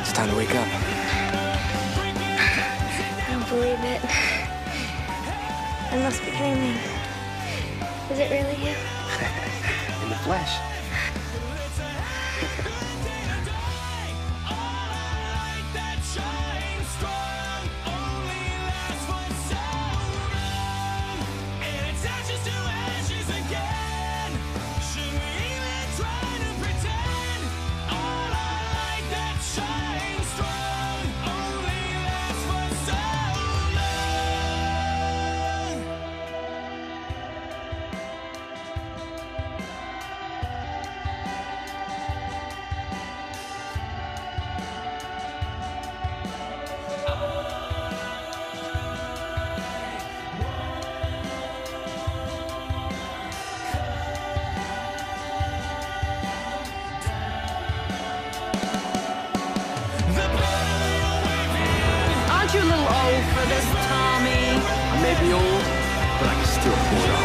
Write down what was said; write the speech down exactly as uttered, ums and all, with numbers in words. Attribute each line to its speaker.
Speaker 1: It's time to wake up.
Speaker 2: I don't believe it. I must be dreaming. Is it really you?
Speaker 1: In the flesh.
Speaker 3: Aren't you a little old for this, Tommy?
Speaker 1: I may be old, but I can still pull it off.